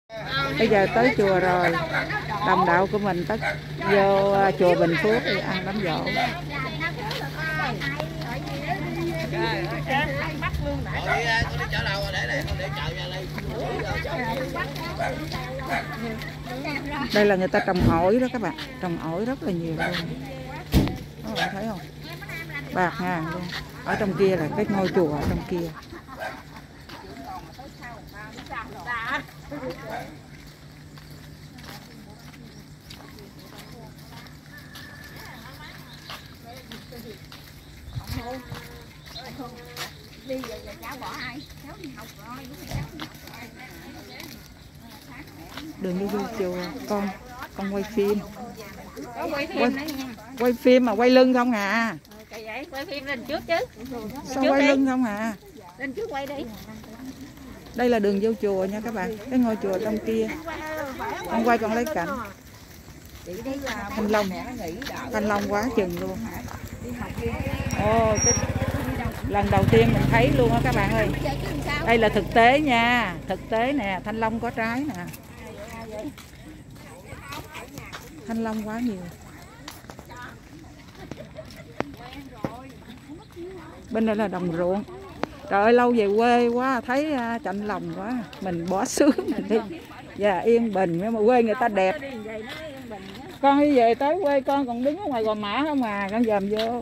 Bây giờ tới chùa rồi, đồng đạo của mình tất vô chùa Bình Phước đi ăn đám giỗ. Đây là người ta trồng ổi đó các bạn, trồng ổi rất là nhiều luôn. Các bạn thấy không? Bạc ngàn luôn. Ở trong kia là cái ngôi chùa ở trong kia. Đường đi vô chùa con quay phim. Quay phim mà quay lưng không à? Quay phim lên trước chứ. Sao quay lưng không à? Lên trước quay đi. Đây là đường vô chùa nha các bạn. Cái ngôi chùa trong kia. Con quay còn lấy cảnh. Thanh long quá chừng luôn. Ồ, lần đầu tiên mình thấy luôn á các bạn ơi. Đây là thực tế nha. Thực tế nè, thanh long có trái nè. Thanh long quá nhiều. Bên đây là đồng ruộng. Trời ơi, lâu về quê quá, thấy chạnh lòng quá. Mình bỏ xứ mình đi. Dạ, yên bình, nhưng mà quê người ta đẹp. Con đi về tới quê con còn đứng ở ngoài Gò Mã không à, con dòm vô.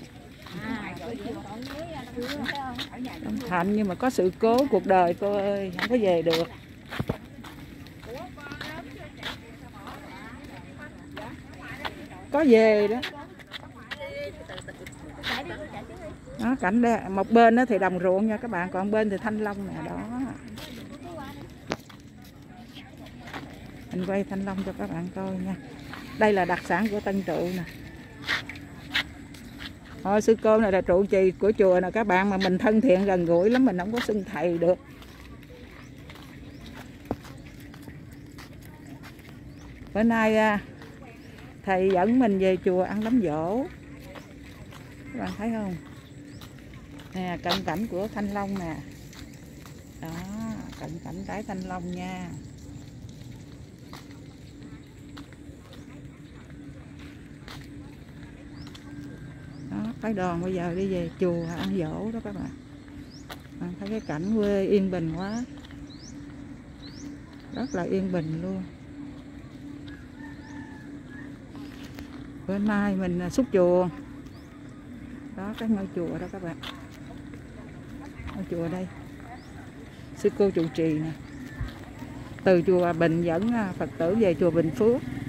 Đông Thạnh nhưng mà có sự cố cuộc đời cô ơi, không có về được. Có về đó. Đó, cảnh đây, một bên đó thì đồng ruộng nha các bạn, còn bên thì thanh long nè đó. Mình quay thanh long cho các bạn coi nha. Đây là đặc sản của Tân Trụ nè. Thôi sư cô này là trụ trì của chùa nè các bạn, mà mình thân thiện gần gũi lắm, mình không có xưng thầy được. Bữa nay thầy dẫn mình về chùa ăn đám giỗ. Các bạn thấy không? Nè, cận cảnh của thanh long nè. Đó, cận cảnh trái thanh long nha. Đó, phái đoàn bây giờ đi về chùa ăn giỗ đó các bạn. Thấy cái cảnh quê yên bình quá. Rất là yên bình luôn. Bữa nay mình xúc chùa. Đó, cái ngôi chùa đó các bạn. Ngôi chùa đây. Sư cô trụ trì nè. Từ chùa Bình dẫn Phật tử về chùa Bình Phước.